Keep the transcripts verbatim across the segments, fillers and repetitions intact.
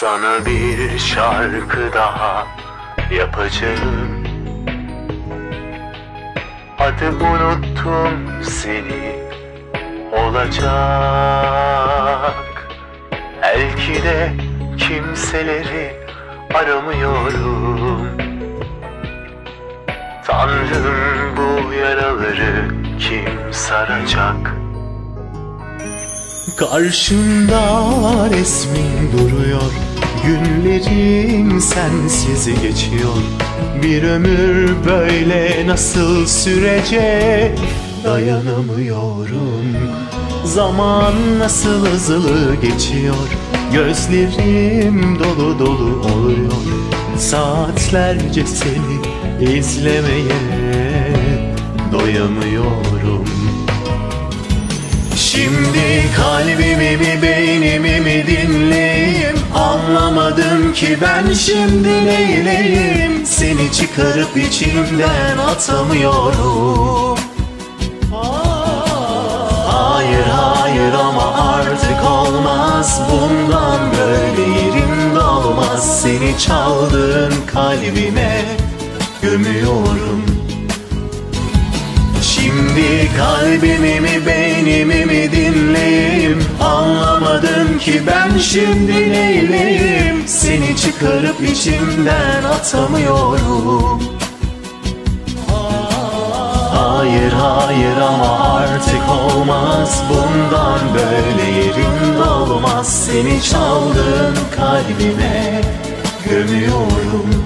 Sana bir şarkı daha yapacağım. Hadi unuttum seni olacak. Belki de kimseleri aramıyorum. Tanrım, bu yaraları kim saracak? Karşımda resmin duruyor, günlerim sensiz geçiyor. Bir ömür böyle nasıl sürecek? Dayanamıyorum. Zaman nasıl hızlı geçiyor, gözlerim dolu dolu oluyor. Saatlerce seni izlemeye doyamıyorum. Şimdi kalbimi mi beynimi mi dinleyeyim? Anlamadım ki ben şimdi neyleyim? Seni çıkarıp içimden atamıyorum. Hayır hayır ama artık olmaz, bundan böyle yerim dolmaz. Seni çaldığın kalbime gömüyorum. Şimdi kalbimi mi beynimi mi dinleyeyim? Anlamadım ki ben şimdi neyleyim? Seni çıkarıp içimden atamıyorum. Hayır hayır ama artık olmaz, bundan böyle yerim dolmaz. Seni çaldığın kalbime gömüyorum.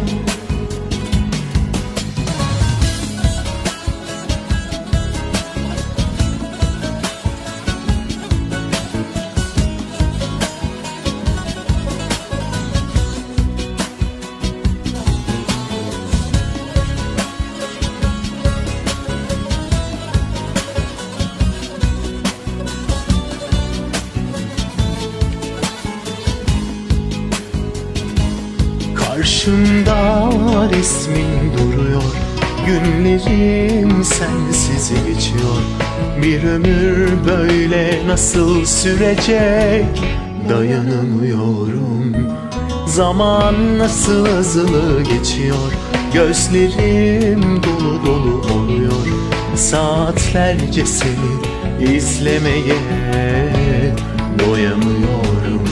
Karşımda resmin duruyor, günlerim sensiz geçiyor. Bir ömür böyle nasıl sürecek? Dayanamıyorum. Zaman nasıl hızlı geçiyor, gözlerim dolu dolu oluyor. Saatlerce seni izlemeye doyamıyorum.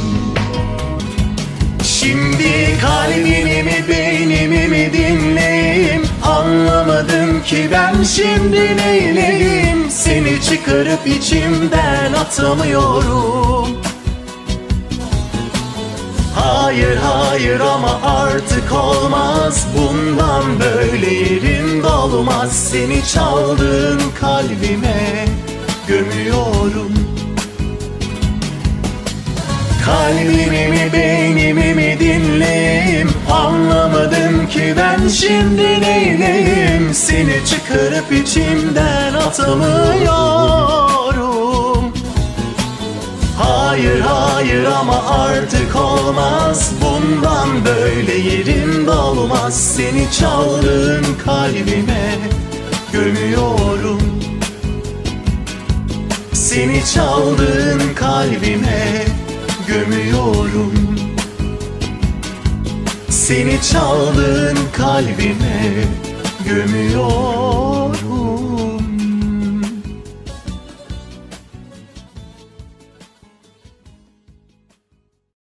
Şimdi kalbimi mi beynimi mi dinleyeyim? Anlamadım ki ben şimdi neyleyim? Seni çıkarıp içimden atamıyorum. Hayır hayır ama artık olmaz, bundan böyle yerim dolmaz. Seni çaldığın kalbime gömüyorum. Kalbimi mi beynimi mi dinleyeyim? Anlamadım ki ben şimdi neyleyim? Seni çıkarıp içimden atamıyorum. Hayır hayır ama artık olmaz, bundan böyle yerim dolmaz. Seni çaldığın kalbime gömüyorum. Seni çaldığın kalbime gömüyorum. Seni çaldığın kalbime gömüyorum.